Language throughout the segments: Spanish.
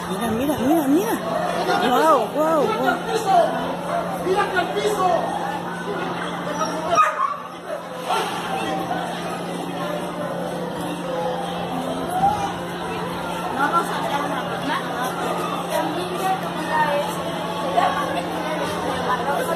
Mira, mira, mira, mira. Wow, wow, wow. ¡Mira que al piso! Vamos a hacer una cosa. También ya una vez se llama el barroco y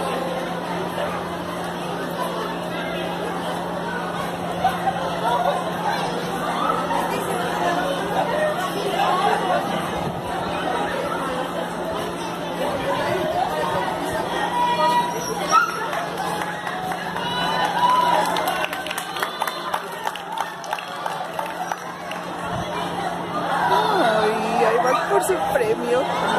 Ay, ahí va por su premio.